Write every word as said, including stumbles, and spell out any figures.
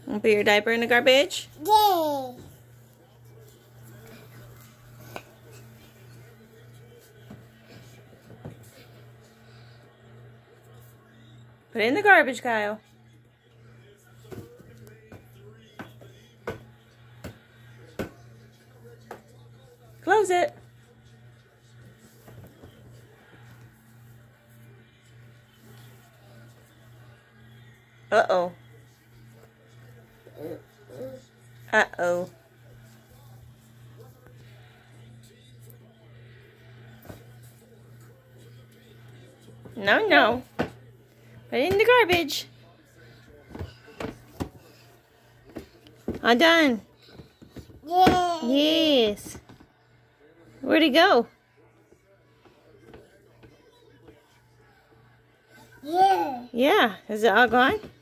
Want to put your diaper in the garbage? Yeah. Put it in the garbage, Kyle. Close it. Uh-oh. Uh-oh. No, no. Put it in the garbage. All done. Yeah. Yes. Where'd he go? Yeah. Yeah. Is it all gone?